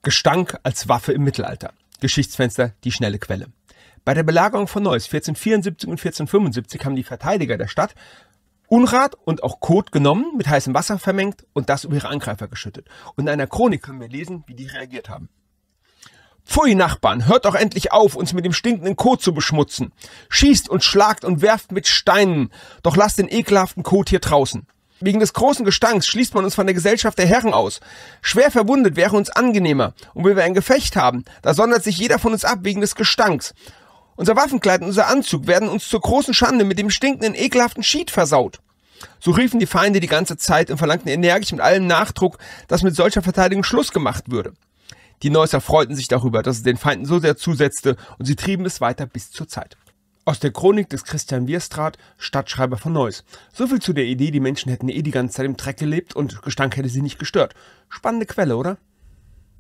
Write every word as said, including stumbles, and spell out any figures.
Gestank als Waffe im Mittelalter. Geschichtsfenster, die schnelle Quelle. Bei der Belagerung von Neuss vierzehnhundertvierundsiebzig und vierzehnhundertfünfundsiebzig haben die Verteidiger der Stadt Unrat und auch Kot genommen, mit heißem Wasser vermengt und das über ihre Angreifer geschüttet. Und in einer Chronik können wir lesen, wie die reagiert haben. Pfui, Nachbarn, hört doch endlich auf, uns mit dem stinkenden Kot zu beschmutzen. Schießt und schlagt und werft mit Steinen, doch lasst den ekelhaften Kot hier draußen. Wegen des großen Gestanks schließt man uns von der Gesellschaft der Herren aus. Schwer verwundet wäre uns angenehmer. Und wenn wir ein Gefecht haben, da sondert sich jeder von uns ab wegen des Gestanks. Unser Waffenkleid und unser Anzug werden uns zur großen Schande mit dem stinkenden, ekelhaften Schied versaut. So riefen die Feinde die ganze Zeit und verlangten energisch mit allem Nachdruck, dass mit solcher Verteidigung Schluss gemacht würde. Die Neusser freuten sich darüber, dass es den Feinden so sehr zusetzte, und sie trieben es weiter bis zur Zeit. Aus der Chronik des Christian Wierstraat, Stadtschreiber von Neuss. Soviel zu der Idee, die Menschen hätten eh die ganze Zeit im Dreck gelebt und Gestank hätte sie nicht gestört. Spannende Quelle, oder?